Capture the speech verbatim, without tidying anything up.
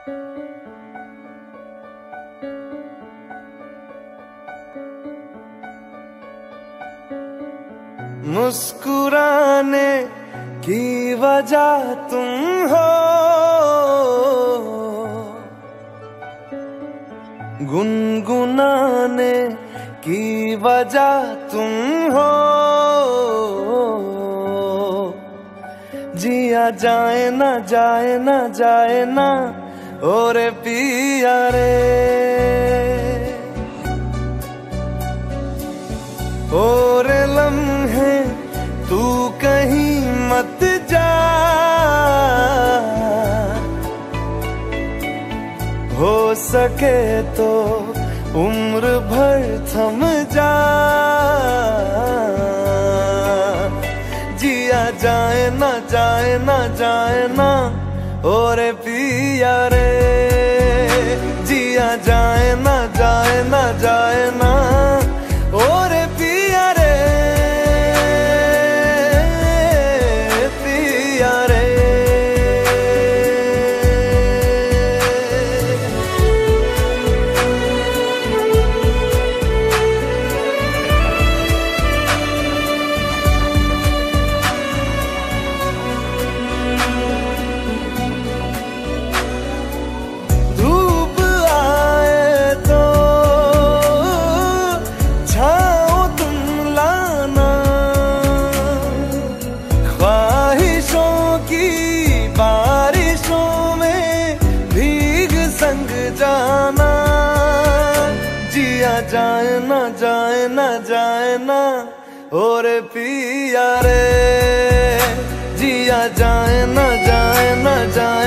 मुस्कुराने की वजह तुम हो, गुनगुनाने की वजह तुम हो। जिया जाए ना जाए ना जाए ना और पिया रे, और लम्हे तू कहीं मत जा, हो सके तो उम्र भर थम जा। जिया जाए ना जाए ना जाए ना और पिया रे, जिया जाए ना जाए ना जाए ना और पिया रे, पिया रे। धूप आए तो छाओ तुम लाना, ख्वाहिशों की बारिशों में भीग संग जाना। जिया जाए ना जाए ना जाए ना और पिया रे, जिया जाए ना जाए ना जाए